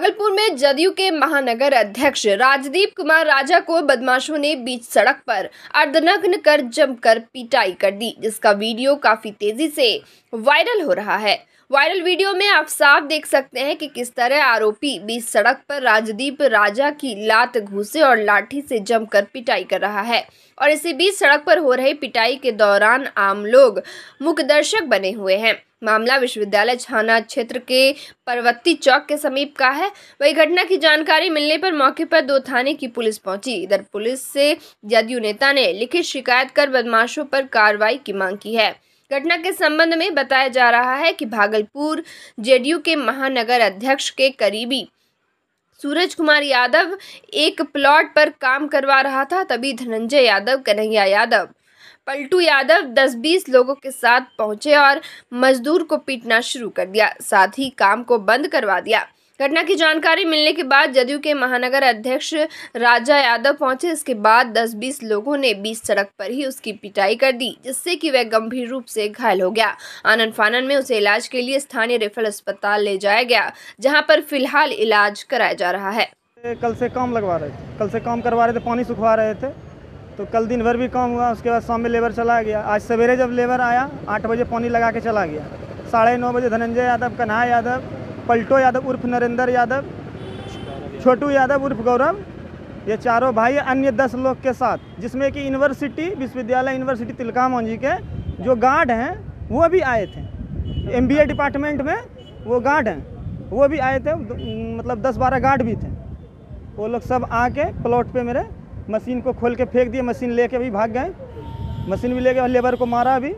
भागलपुर में जदयू के महानगर अध्यक्ष राजदीप कुमार राजा को बदमाशों ने बीच सड़क पर अर्धनग्न कर जमकर पिटाई कर दी, जिसका वीडियो काफी तेजी से वायरल हो रहा है। वायरल वीडियो में आप साफ देख सकते हैं कि किस तरह आरोपी बीच सड़क पर राजदीप राजा की लात घूंसे और लाठी से जमकर पिटाई कर रहा है। और इसी बीच सड़क पर हो रही पिटाई के दौरान आम लोग मुख्य दर्शक बने हुए हैं। मामला विश्वविद्यालय थाना क्षेत्र के परवत्ती चौक के समीप का है। वही घटना की जानकारी मिलने पर मौके पर 2 थाने की पुलिस पहुंची। इधर पुलिस से जदयू नेता ने लिखित शिकायत कर बदमाशों पर कार्रवाई की मांग की है। घटना के संबंध में बताया जा रहा है कि भागलपुर जदयू के महानगर अध्यक्ष के करीबी सूरज कुमार यादव एक प्लॉट पर काम करवा रहा था। तभी धनंजय यादव, कन्हैया यादव, पलटू यादव 10-20 लोगों के साथ पहुंचे और मजदूर को पीटना शुरू कर दिया, साथ ही काम को बंद करवा दिया। घटना की जानकारी मिलने के बाद जदयू के महानगर अध्यक्ष राजा यादव पहुंचे। इसके बाद 10-20 लोगों ने बीच सड़क पर ही उसकी पिटाई कर दी, जिससे कि वह गंभीर रूप से घायल हो गया। आनन फानन में उसे इलाज के लिए स्थानीय रेफरल अस्पताल ले जाया गया, जहां पर फिलहाल इलाज कराया जा रहा है। कल से काम लगवा रहे थे, कल से काम करवा रहे थे, पानी सुखवा रहे थे, तो कल दिन भर भी काम हुआ। उसके बाद शाम में लेबर चला गया। आज सवेरे जब लेबर आया 8 बजे पानी लगा के चला गया। 9:30 बजे धनंजय यादव, कन्हैया यादव, पलटो यादव उर्फ नरेंद्र यादव, छोटू यादव उर्फ गौरव, ये चारों भाई अन्य 10 लोग के साथ, जिसमें कि विश्वविद्यालय यूनिवर्सिटी तिलकामांझी के जो गार्ड हैं वो भी आए थे। MBA डिपार्टमेंट में वो गार्ड हैं, वो भी आए थे। मतलब 10-12 गार्ड भी थे। वो लोग सब आके प्लॉट पे मेरे मशीन को खोल के फेंक दिए। मशीन लेके भी भाग गए, मशीन भी लेके लेबर को मारा भी।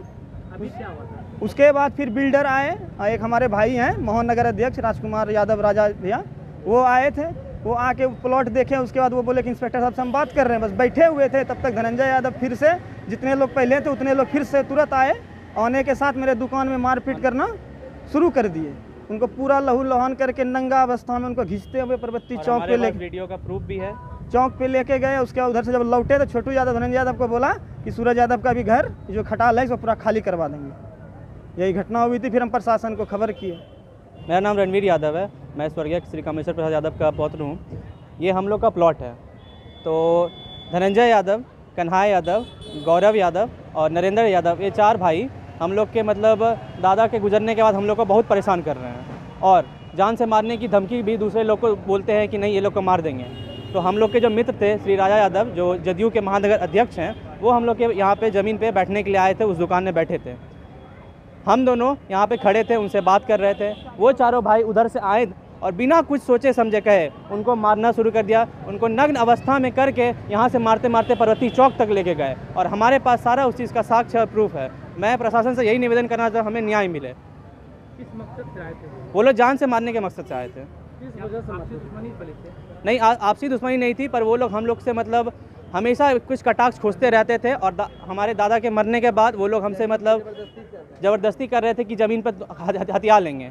उसके बाद फिर बिल्डर आए, एक हमारे भाई हैं महानगर अध्यक्ष राजकुमार यादव राजा भैया, वो आए थे। वो आके प्लॉट देखे। उसके बाद वो बोले कि इंस्पेक्टर साहब से हम बात कर रहे हैं। बस बैठे हुए थे, तब तक धनंजय यादव फिर से, जितने लोग पहले थे उतने लोग फिर से तुरंत आए। आने के साथ मेरे दुकान में मारपीट करना शुरू कर दिए। उनको पूरा लहू लुहान करके नंगा अवस्था में उनको घिसते हुए परवत्ती चौक पे लेके, वीडियो का प्रूफ भी है, चौक पे लेके गए। उसके बाद उधर से जब लौटे तो छोटू यादव धनंजय यादव को बोला कि सूरज यादव का भी घर जो खटाल है इसको पूरा खाली करवा देंगे। यही घटना हुई थी। फिर हम प्रशासन को खबर किए। मेरा नाम रणवीर यादव है, मैं स्वर्गीय श्री कामेश्वर प्रसाद यादव का पौत्र हूँ। ये हम लोग का प्लॉट है। तो धनंजय यादव, कन्हैया यादव, गौरव यादव और नरेंद्र यादव, ये 4 भाई हम लोग के मतलब दादा के गुजरने के बाद हम लोग को बहुत परेशान कर रहे हैं और जान से मारने की धमकी भी दूसरे लोग को बोलते हैं कि नहीं ये लोग को मार देंगे। तो हम लोग के जो मित्र थे श्री राजा यादव, जो जदयू के महानगर अध्यक्ष हैं, वो हम लोग के यहाँ पे ज़मीन पे बैठने के लिए आए थे। उस दुकान में बैठे थे। हम दोनों यहाँ पे खड़े थे, उनसे बात कर रहे थे। वो चारों भाई उधर से आए और बिना कुछ सोचे समझे कहे उनको मारना शुरू कर दिया। उनको नग्न अवस्था में करके यहाँ से मारते मारते परवत्ती चौक तक लेके गए और हमारे पास सारा उस चीज़ का साक्ष्य और प्रूफ है। मैं प्रशासन से यही निवेदन करना चाहता हूँ, हमें न्याय मिले। किस मकसद से आए थे वो लोग? जान से मारने के मकसद से आए थे। किस वजह से आपसी दुश्मनी पली थी? नहीं, आपसी दुश्मनी नहीं थी, पर वो लोग हम लोग से मतलब हमेशा कुछ कटाक्ष खोजते रहते थे। और हमारे दादा के मरने के बाद वो लोग हमसे मतलब ज़बरदस्ती कर रहे थे कि ज़मीन पर हथियार लेंगे।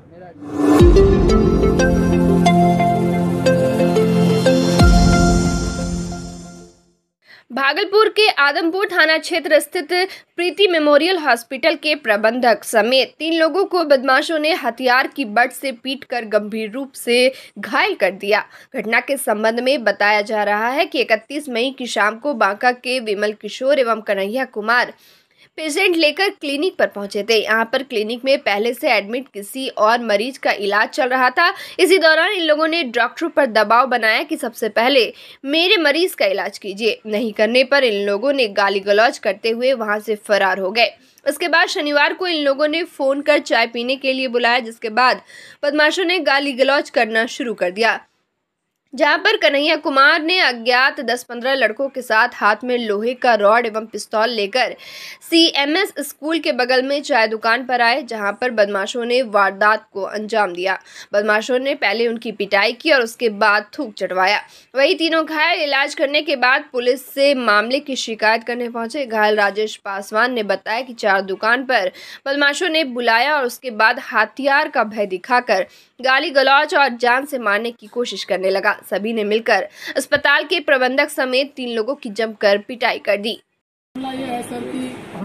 भागलपुर के आदमपुर थाना क्षेत्र स्थित प्रीति मेमोरियल हॉस्पिटल के प्रबंधक समेत 3 लोगों को बदमाशों ने हथियार की बट से पीटकर गंभीर रूप से घायल कर दिया। घटना के संबंध में बताया जा रहा है कि 31 मई की शाम को बांका के विमल किशोर एवं कन्हैया कुमार पेशेंट लेकर क्लिनिक पर पहुंचे थे। यहाँ पर क्लिनिक में पहले से एडमिट किसी और मरीज का इलाज चल रहा था। इसी दौरान इन लोगों ने डॉक्टरों पर दबाव बनाया कि सबसे पहले मेरे मरीज का इलाज कीजिए। नहीं करने पर इन लोगों ने गाली गलौज करते हुए वहां से फरार हो गए। उसके बाद शनिवार को इन लोगों ने फोन कर चाय पीने के लिए बुलाया, जिसके बाद बदमाशों ने गाली गलौज करना शुरू कर दिया, जहां पर कन्हैया कुमार ने अज्ञात 10-15 लड़कों के साथ हाथ में लोहे का रॉड एवं पिस्तौल लेकर CMS स्कूल के बगल में चाय दुकान पर आए, जहां पर बदमाशों ने वारदात को अंजाम दिया। बदमाशों ने पहले उनकी पिटाई की और उसके बाद थूक चटवाया। वही तीनों घायल इलाज करने के बाद पुलिस से मामले की शिकायत करने पहुंचे। घायल राजेश पासवान ने बताया कि 4 दुकान पर बदमाशों ने बुलाया और उसके बाद हथियार का भय दिखाकर गाली गलौज और जान से मारने की कोशिश करने लगा। सभी ने मिलकर अस्पताल के प्रबंधक समेत 3 लोगों की जमकर पिटाई कर दी। मामला ये है सर कि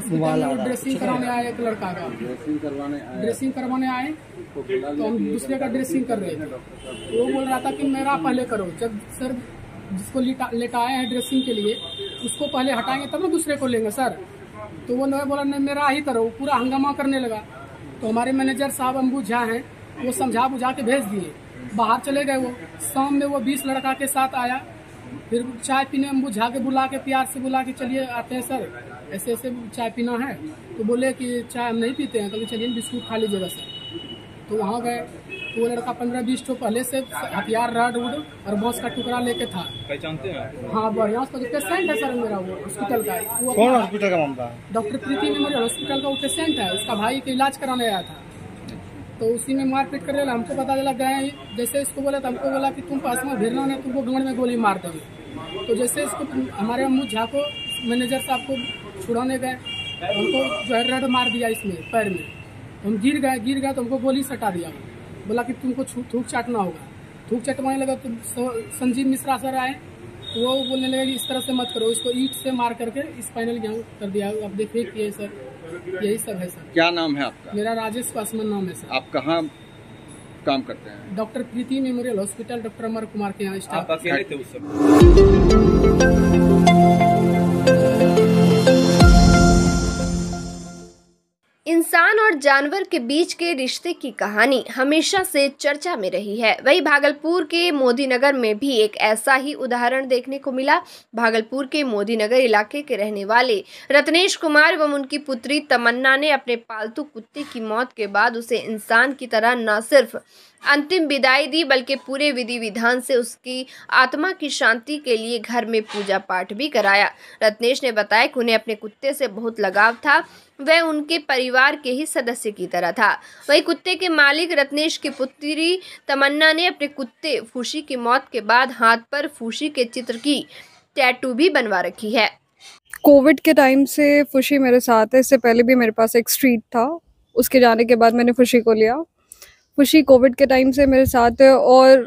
हॉस्पिटल में ड्रेसिंग कराने आए एक लड़का का, ड्रेसिंग करवाने आए तो हम दूसरे का ड्रेसिंग कर रहे थे। वो बोल रहा था कि मेरा पहले करो। जब सर जिसको लेटाए हैं ड्रेसिंग के लिए उसको पहले हटाएंगे तब ना दूसरे को लेंगे सर। तो वो नहीं बोला नहीं मेरा ही करो, पूरा हंगामा करने लगा। तो हमारे मैनेजर साहब अम्बू झा हैं, वो समझा बुझा के भेज दिए, बाहर चले गए। वो शाम में वो 20 लड़का के साथ आया, फिर चाय पीने अम्बू झा के बुला के प्यार से बुला के चलिए आते हैं सर, ऐसे ऐसे चाय पीना है। तो बोले कि चाय हम नहीं पीते हैं, तो चलिए बिस्कुट खा लीजिएगा सर। तो वहाँ गए तो वो लड़का 15-20 ठो पहले से हथियार रड उड और बॉस का टुकड़ा लेके था। पहचानते हैं? हाँ बढ़िया, उसका पेशेंट है सर मेरा, वो हॉस्पिटल का। कौन हॉस्पिटल का मामला? डॉक्टर प्रीति मेमोरियल हॉस्पिटल का वो पेशेंट है, उसका भाई के इलाज कराने आया था। तो उसी में मारपीट कर रहे, हमको पता चला गए। जैसे इसको बोला तो हमको बोला कि तुम पास में भिरना नहीं, तुमको गमड़ में गोली मार देंगे। तो जैसे इसको हमारे अम्मू झा को मैनेजर साहब को छुड़ाने गए, हमको जो है रड मार दिया इसमें पैर में। हम गिर गए तो हमको गोली सटा दिया। बोला कि तुमको थूक चाटना होगा। थूक चटवाने लगा तो संजीव मिश्रा सर आए, वो बोलने लगे कि इस तरह से मत करो, इसको ईंट से मार करके स्पाइनल यहाँ कर दिया। अब देखिए कि सर यही सब है सर। क्या नाम है आपका? मेरा राजेश पासवान नाम है सर। आप कहाँ काम करते हैं? Doctor Preeti memorial hospital, doctor Amar Kumar के यहाँ स्टाफ। आप अकेले थे उस समय? इंसान और जानवर के बीच के रिश्ते की कहानी हमेशा से चर्चा में रही है। वहीं भागलपुर के मोदीनगर में भी एक ऐसा ही उदाहरण देखने को मिला। भागलपुर के मोदीनगर इलाके के रहने वाले रत्नेश कुमार एवं उनकी पुत्री तमन्ना ने अपने पालतू कुत्ते की मौत के बाद उसे इंसान की तरह न सिर्फ अंतिम विदाई दी बल्कि पूरे विधि विधान से उसकी आत्मा की शांति के लिए घर में पूजा पाठ भी कराया। रत्नेश ने बताया कि उन्हें अपने कुत्ते से बहुत लगाव था, वह उनके परिवार के ही सदस्य की तरह था। वही कुत्ते के मालिक रत्नेश की पुत्री तमन्ना ने अपने कुत्ते फूशी की मौत के बाद हाथ पर फूशी के चित्र की टैटू भी बनवा रखी है। कोविड के टाइम से फुशी मेरे साथ है। इससे पहले भी मेरे पास एक स्ट्रीट था, उसके जाने के बाद मैंने फुशी को लिया। फुशी कोविड के टाइम से मेरे साथ है और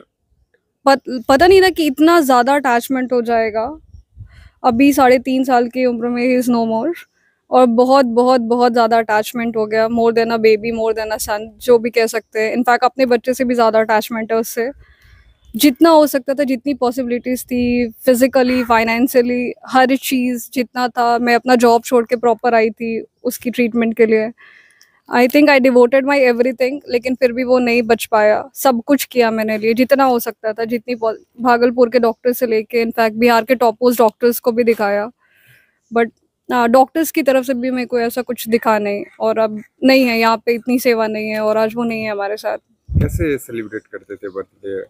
पता नहीं था कि इतना ज़्यादा अटैचमेंट हो जाएगा। अभी 3.5 साल की उम्र में ही इज़ नो मोर, और बहुत बहुत बहुत ज़्यादा अटैचमेंट हो गया। More than a baby, more than a son, जो भी कह सकते हैं। इनफैक्ट अपने बच्चे से भी ज़्यादा अटैचमेंट है उससे। जितना हो सकता था, जितनी पॉसिबिलिटीज़ थी, फिज़िकली, फाइनेंशियली, हर चीज़ जितना था, मैं अपना जॉब छोड़ के प्रॉपर आई थी उसकी ट्रीटमेंट के लिए। I think I devoted my everything, लेकिन फिर भी वो नहीं बच पाया। सब कुछ किया मैंने लिए, जितना हो सकता था, जितनी भागलपुर के डॉक्टर से लेके इनफैक्ट बिहार के टॉप मोस्ट डॉक्टर्स को भी दिखाया, बट डॉक्टर्स की तरफ से भी मेरे को ऐसा कुछ दिखा नहीं। और अब नहीं है, यहाँ पे इतनी सेवा नहीं है और आज वो नहीं है हमारे साथ। कैसे सेलिब्रेट करते थे बर्थडे?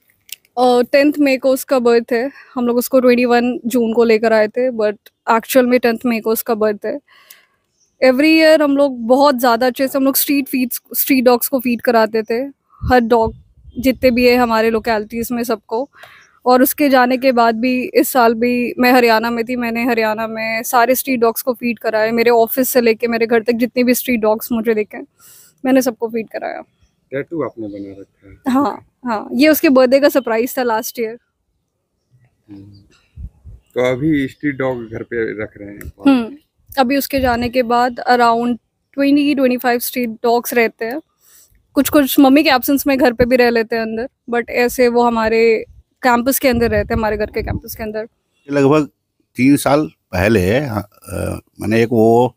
10th मई को उसका बर्थ है। हम लोग उसको 21 जून को लेकर आए थे, बट एक्चुअल में 10th मई को उसका बर्थ है। एवरी ईयर हम लोग बहुत ज़्यादा अच्छे से हम लोग स्ट्रीट डॉग्स को फीड कराते थे, हर डॉग जितने भी है हमारे लोकेलिटीज़ में सबको। और उसके जाने के बाद भी इस साल भी मैं हरियाणा में थी, मैंने हरियाणा में सारे स्ट्रीट डॉग्स को फीड कराए। मेरे ऑफिस से लेके मेरे घर तक जितने भी स्ट्रीट डॉग्स मुझे दिखे, मैंने सबको फीड कराया। टैटू आपने बना रखा है? हाँ, ये उसके बर्थडे का सरप्राइज था लास्ट ईयर। तो अभी स्ट्रीट डॉग घर पे रख रहे हैं? अभी उसके जाने के बाद अराउंड 20-25 स्ट्रीट डॉग्स रहते हैं। कुछ मम्मी के एब्सेंस में घर पे भी रह लेते हैं अंदर, बट ऐसे वो हमारे कैंपस के अंदर रहते हैं, हमारे घर के कैंपस के अंदर। लगभग 3 साल पहले मैंने एक वो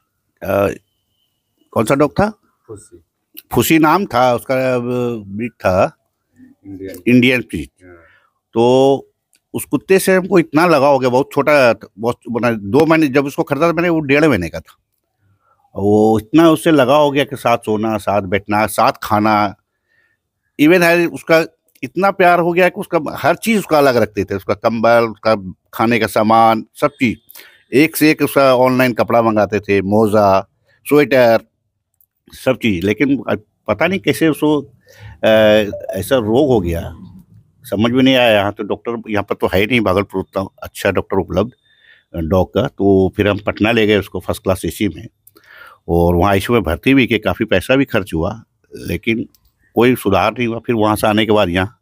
कौन सा डॉग था, फुसी नाम था उसका, ब्रीड था इंडियन ब्रीड। तो उस कुत्ते से हमको इतना लगाव हो गया, बहुत छोटा, बहुत बना। 2 महीने जब उसको खरीदा था मैंने, वो 1.5 महीने का था। वो इतना उससे लगाव हो गया कि साथ सोना, साथ बैठना, साथ खाना, इवन है उसका इतना प्यार हो गया कि उसका हर चीज़ उसका अलग रखते थे। उसका कंबल, उसका खाने का सामान, सब चीज़ एक से एक। उसका ऑनलाइन कपड़ा मंगाते थे, मोज़ा, स्वेटर, सब चीज़। लेकिन पता नहीं कैसे उसको ऐसा रोग हो गया, समझ में नहीं आया। यहाँ तो डॉक्टर, यहाँ पर तो है नहीं भागलपुर उतना अच्छा डॉक्टर उपलब्ध डॉग का। तो फिर हम पटना ले गए उसको फर्स्ट क्लास AC में, और वहाँ ICU में भर्ती भी किए, काफ़ी पैसा भी खर्च हुआ, लेकिन कोई सुधार नहीं हुआ। फिर वहाँ से आने के बाद यहाँ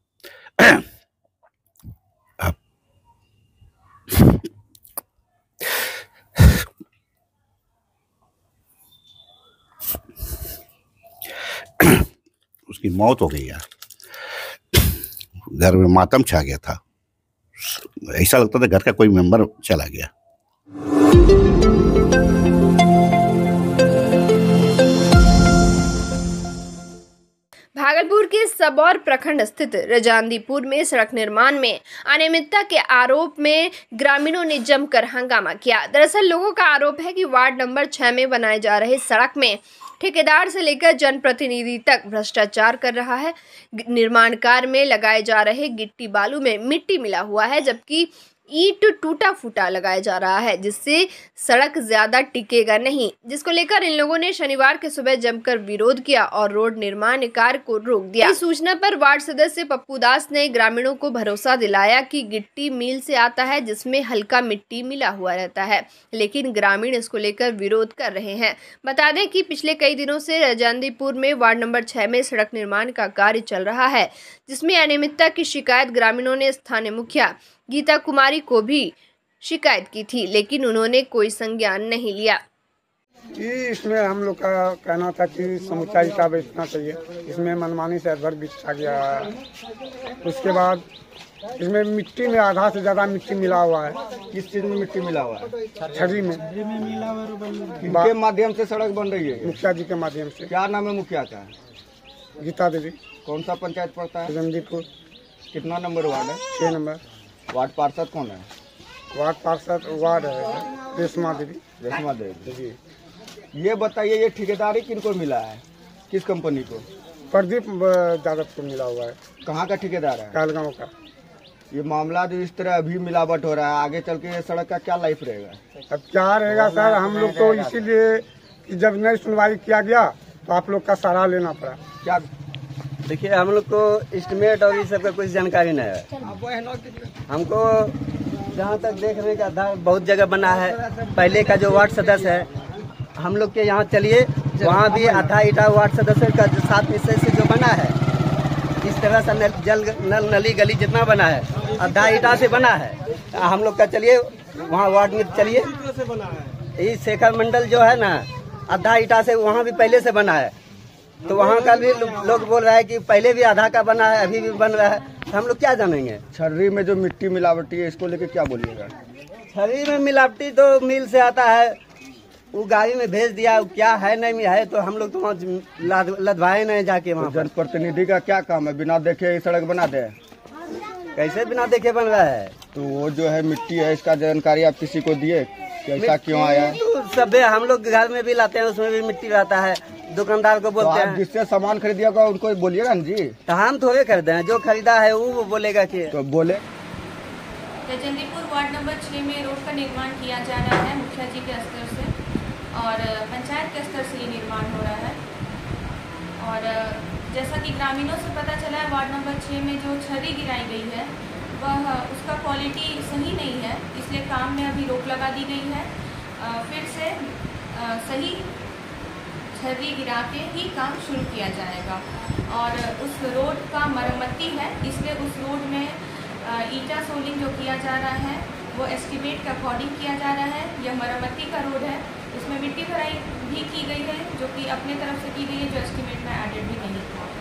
उसकी मौत हो गई यार। घर में मातम छा गया था, ऐसा लगता था घर का कोई मेंबर चला गया। भागलपुर के सबौर प्रखंड स्थित रजानदीपुर में सड़क निर्माण में अनियमितता के आरोप में ग्रामीणों ने जमकर हंगामा किया। दरअसल लोगों का आरोप है कि वार्ड नंबर 6 में बनाए जा रहे सड़क में ठेकेदार से लेकर जनप्रतिनिधि तक भ्रष्टाचार कर रहा है। निर्माण कार्य में लगाए जा रहे गिट्टी बालू में मिट्टी मिला हुआ है, जबकि ईंट टूटा फूटा लगाया जा रहा है, जिससे सड़क ज्यादा टिकेगा नहीं, जिसको लेकर इन लोगों ने शनिवार के सुबह जमकर विरोध किया और रोड निर्माण कार्य को रोक दिया। इस सूचना पर वार्ड सदस्य पप्पू दास ने ग्रामीणों को भरोसा दिलाया कि गिट्टी मिल से आता है, जिसमें हल्का मिट्टी मिला हुआ रहता है, लेकिन ग्रामीण इसको लेकर विरोध कर रहे हैं। बता दें कि पिछले कई दिनों से रजानदीपुर में वार्ड नंबर 6 में सड़क निर्माण का कार्य चल रहा है, जिसमें अनियमितता की शिकायत ग्रामीणों ने स्थानीय मुखिया गीता कुमारी को भी शिकायत की थी, लेकिन उन्होंने कोई संज्ञान नहीं लिया। इसमें हम लोग का कहना था कि समूचा ईटा बेचना चाहिए, इसमें मनमानी से अधर बिछा गया है। उसके बाद इसमें मिट्टी में आधा से ज्यादा मिट्टी मिला हुआ है। किस चीज में मिट्टी मिला हुआ है? छड़ी में। किसके माध्यम से सड़क बन रही है? मुखिया जी के माध्यम से। क्या नाम है मुखिया का? गीता देवी। कौन सा पंचायत पड़ता है? रजानदीपुर। कितना नंबर वार्ड है? 6 नंबर। वार्ड पार्षद कौन है? वार्ड पार्षद वार्ड है रेशमा देवी। रेशमा देवी जी। ये बताइए, ये ठेकेदारी किनको मिला है? किस कंपनी को? प्रदीप यादव को मिला हुआ है। कहाँ का ठेकेदार है? कहलगांव का। ये मामला जो इस तरह अभी मिलावट हो रहा है, आगे चल के ये सड़क का क्या लाइफ रहेगा? अब क्या रहेगा सर, हम लोग तो इसीलिए कि जब नई सुनवाई किया गया तो आप लोग का सहारा लेना पड़ा। क्या देखिए, हम लोग को एस्टिमेट और ये सब का कुछ जानकारी नहीं है। हमको जहाँ तक देखने का था, बहुत जगह बना है। पहले का जो वार्ड सदस्य है, हम लोग के यहाँ चलिए, वहाँ भी आधा ईटा वार्ड सदस्य का 7 हिस्से से जो बना है, इस तरह से नल नली गली जितना बना है आधा ईटा से बना है। हम लोग का चलिए वहाँ वार्ड में चलिए, ये शेखर मंडल जो है ना, आधा ईटा से वहाँ भी पहले से बना है। तो वहाँ का भी लोग बोल रहा है कि पहले भी आधा का बना है, अभी भी बन रहा है, तो हम लोग क्या जानेंगे। छर्री में जो मिट्टी मिलावटी है, इसको लेके क्या बोलिएगा? छर्री में मिलावटी तो मिल से आता है, वो गाड़ी में भेज दिया, क्या है नहीं है, तो हम लोग तो वहाँ लदवाए नहीं जाके वहाँ। जनप्रतिनिधि का क्या काम है? बिना देखे सड़क बना दे? कैसे बिना देखे बन रहा है? तो वो जो है मिट्टी है, इसका जानकारी आप किसी को दिए? कैसा क्यों आया? तो सब हम लोग घर में भी लाते हैं, उसमें भी मिट्टी रहता है। दुकानदार को बोलते हैं, जिससे सामान खरीदिएगा उनको बोलिएगा ना जी। तो हम थोड़े खरीदे हैं, जो खरीदा है वो बोलेगा कि तो बोले। रजानदीपुर वार्ड नंबर 6 में रोड का निर्माण किया जा रहा है मुखिया जी के स्तर से, और पंचायत के स्तर से ये निर्माण हो रहा है। और जैसा कि ग्रामीणों से पता चला है, वार्ड नंबर 6 में जो छर्री गिराई गई है वह उसका क्वालिटी सही नहीं है, इसलिए काम में अभी रोक लगा दी गई है। फिर से सही छर्री गिरा के ही काम शुरू किया जाएगा। और उस रोड का मरम्मती है, इसलिए उस रोड में ईटा सोलिंग जो किया जा रहा है वो एस्टीमेट के अकॉर्डिंग किया जा रहा है। यह मरम्मती का रोड है, इसमें मिट्टी भराई भी की गई है, जो कि अपने तरफ से की गई है, जो एस्टीमेट में एडेड भी नहीं था।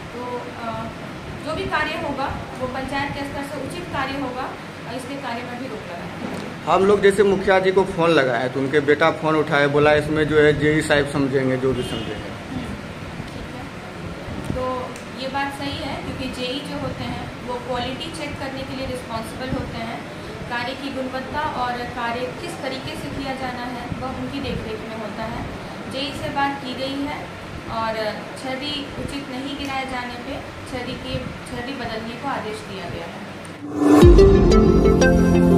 तो जो भी कार्य होगा वो पंचायत के स्तर से उचित कार्य होगा, इसके कार्य में भी रोक लगाएंगे। हम लोग जैसे मुखिया जी को फोन लगाए तो उनके बेटा फोन उठाए, बोला इसमें जो है जेई साहब समझेंगे, जो भी समझेंगे। ठीक है, तो ये बात सही है, क्योंकि जेई जो होते हैं वो क्वालिटी चेक करने के लिए रिस्पॉन्सिबल होते हैं। कार्य की गुणवत्ता और कार्य किस तरीके से किया जाना है वह उनकी देखरेख में होता है। जेई से बात की गई है और छर्री उचित नहीं गिराए जाने पे छर्री बदलने को आदेश दिया गया है।